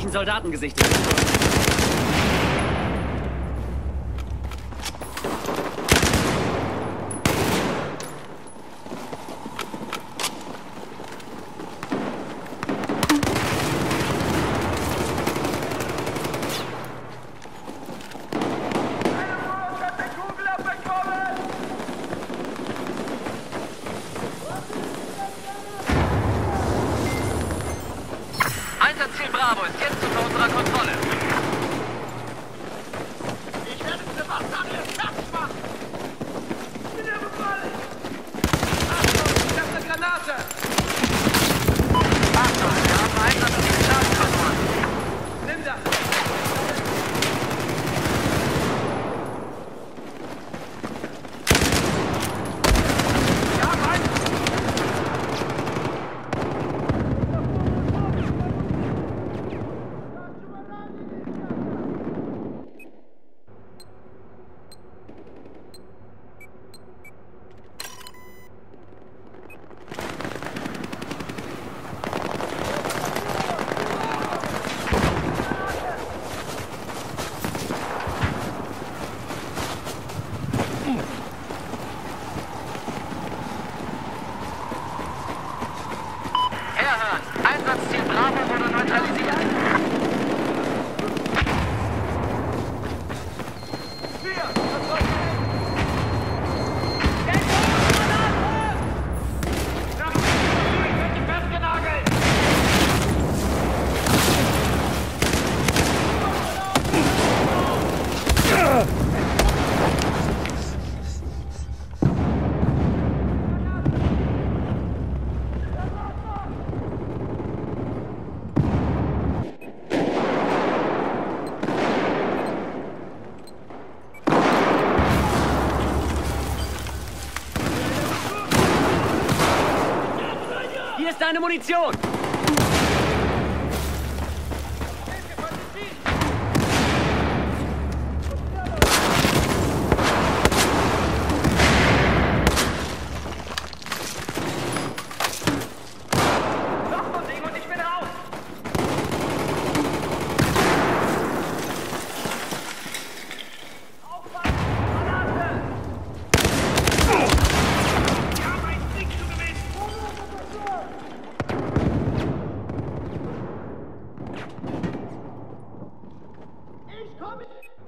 feindlichen Soldaten gesichtet. Einsatzziel Bravo ist jetzt unter unserer Kontrolle. Ich werde Sebastian jetzt fertig machen! Bin ja befallen! Achtung, ich habe eine Granate! Achtung, wir haben Einsatzziel Charlie verloren. Nimm das! Wir haben einen! Herhören, Einsatzziel Bravo wurde neutralisiert. Hier ist deine Munition! Noch ein Ding und ich bin raus! Aufpassen! Granate! Wir haben einen Sieg zu gewinnen! Ich komme!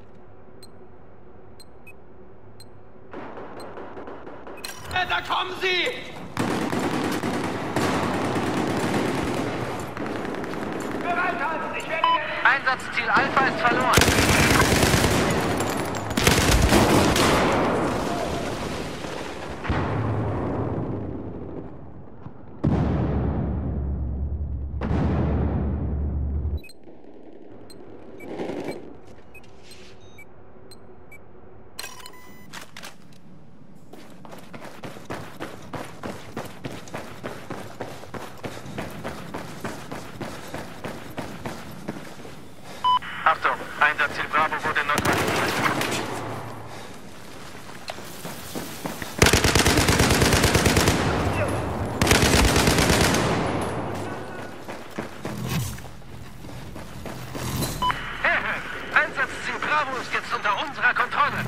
Da kommen sie! Bereithalten! Ich werde den... Einsatzziel Alpha ist verloren. Achtung, Einsatzziel Bravo wurde neutralisiert. Einsatzziel Bravo ist jetzt unter unserer Kontrolle.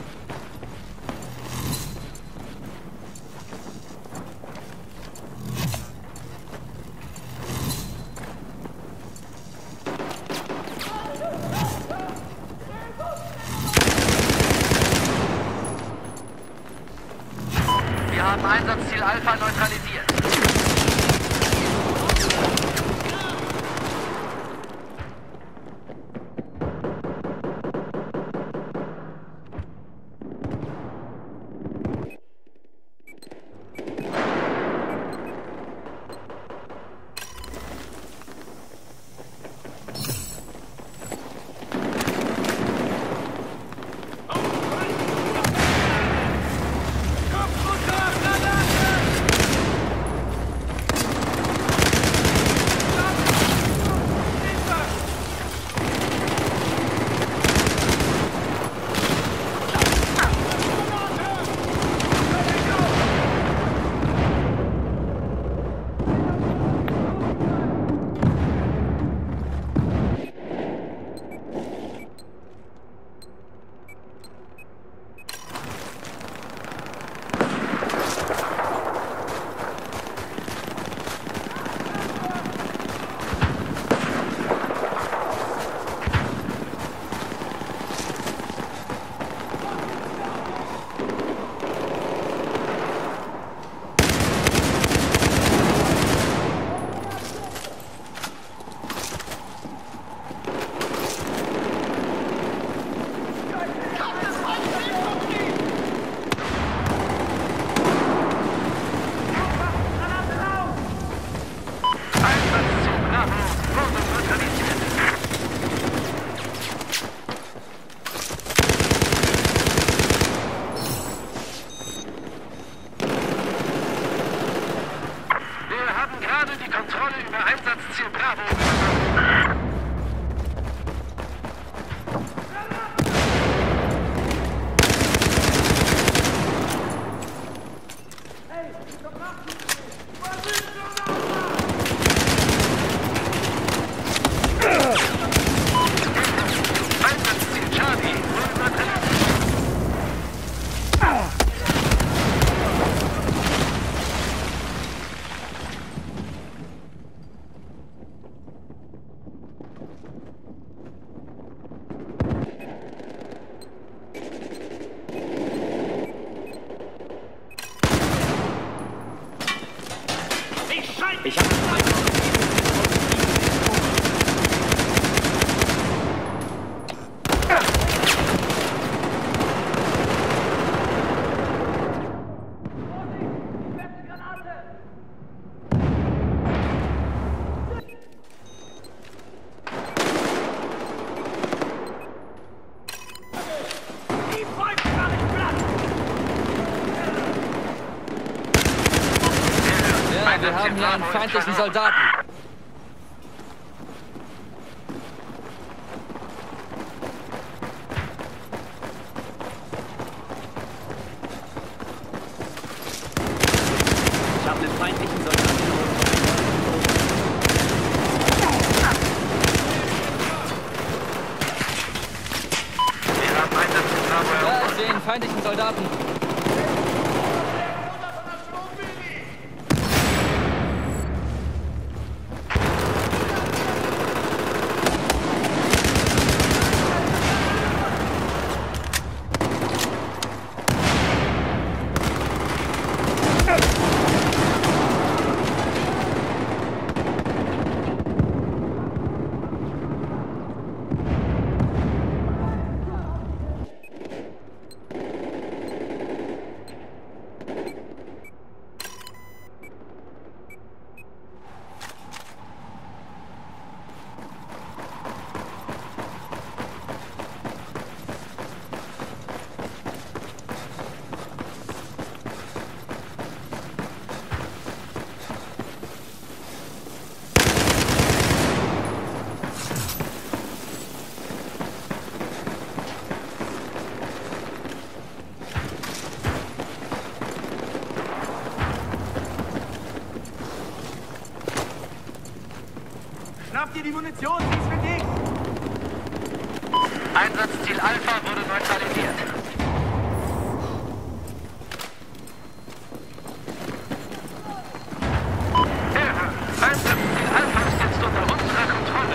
Wir haben Einsatzziel Alpha neutralisiert. gerade die Kontrolle über Einsatzziel Bravo übernommen. Einsatzziel Charlie wurde übertragen. Ich habe Wir haben hier einen feindlichen Soldaten. Ich habe einen feindlichen Soldaten. Wir haben Einsatzziel Bravo Ja, erobert. ich sehe einen feindlichen Soldaten. Schnappt ihr die Munition, die ist für dich! Einsatzziel Alpha wurde neutralisiert. Ehre! Einsatzziel Alpha ist jetzt unter unserer Kontrolle.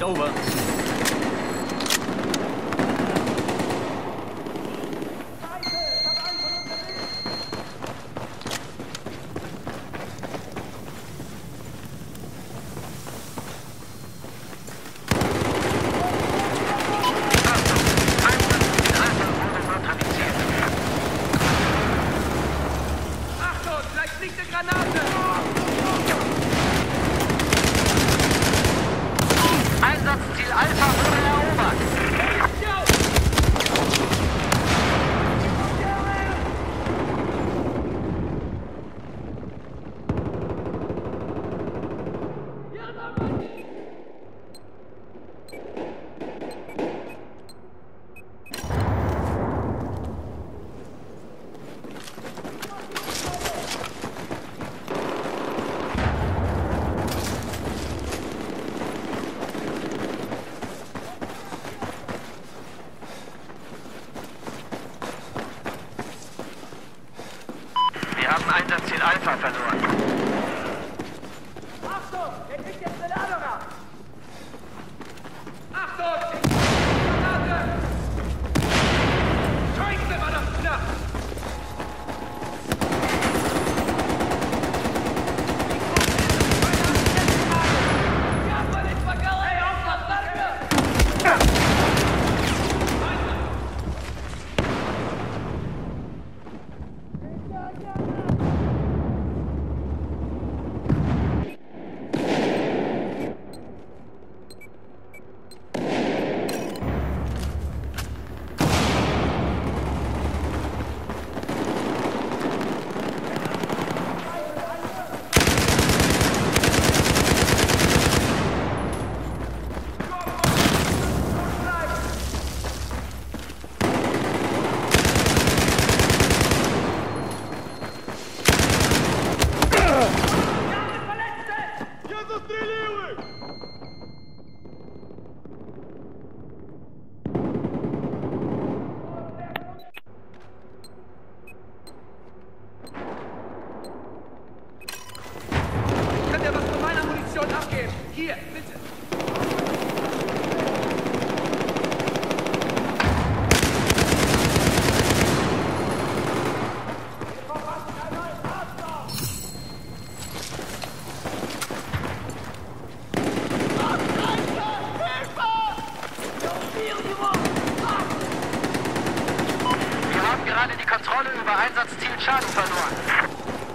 Over. Einsatzziel Alpha wurde erobert. Wir haben Einsatzziel Alpha verloren. Achtung! Der kriegt jetzt eine Ladung ab! Achtung! Granate! Scheiße, war das knapp! Ja, mal nicht vergessen! Hey, aufpassen, danke! Könnt ihr was von meiner Munition abgeben? Hier, bitte. Wir haben gerade die Kontrolle über Einsatzziel Schaden verloren.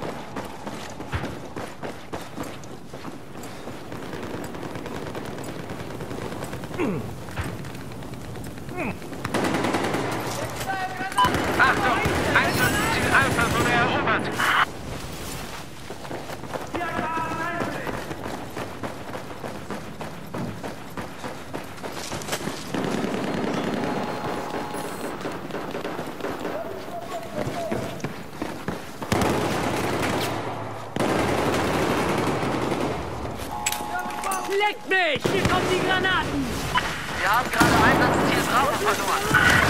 Achtung! Einsatzziel Alpha wurde erobert. Leckt mich! Hier kommen die Granaten! Wir haben gerade Einsatzziel Bravo verloren.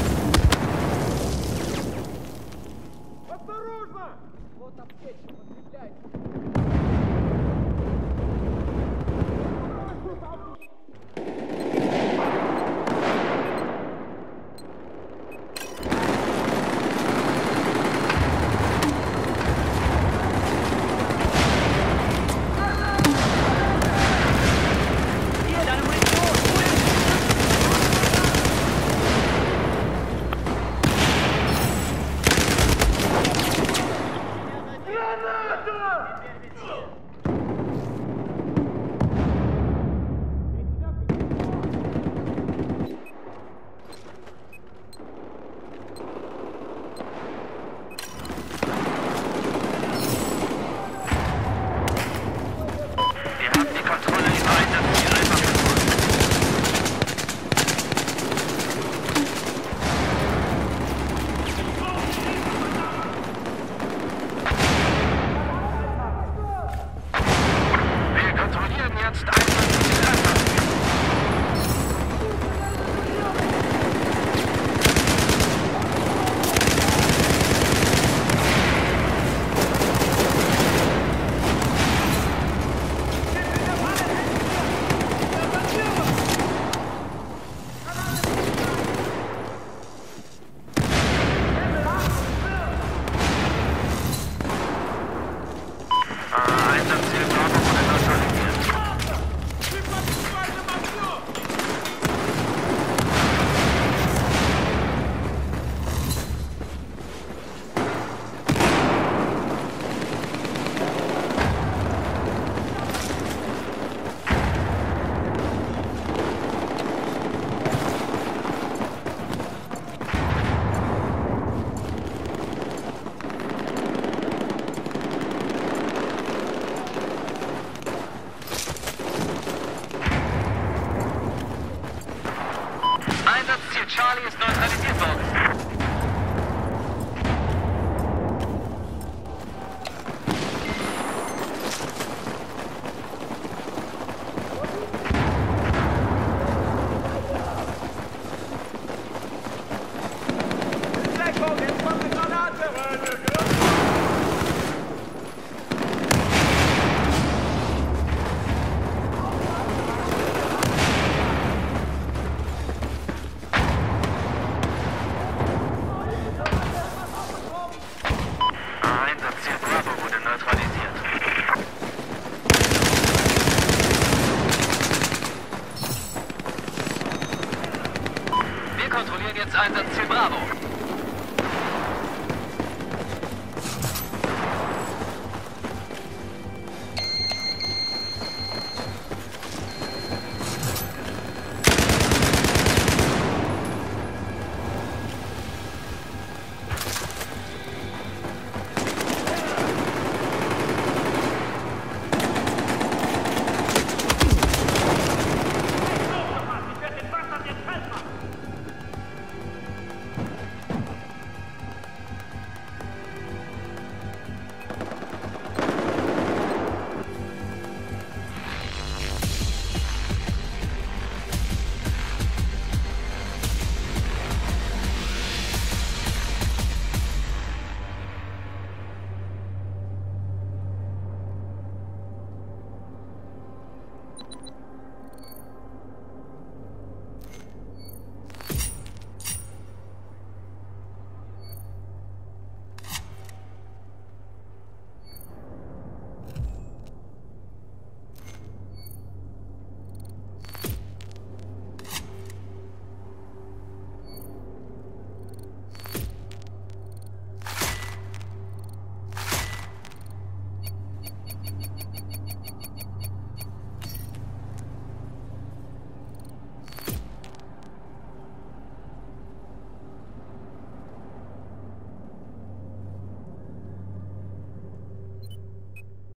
Hier, deine Munition! Wir haben die Kontrolle über Einsatzziel Alpha verloren. Wir kontrollieren jetzt Einsatzziel Alpha. Ziel Charlie ist neutralisiert worden. Deckung, jetzt kommt eine Granate! Einsatzziel Bravo wurde neutralisiert. Wir kontrollieren jetzt Einsatzziel Bravo.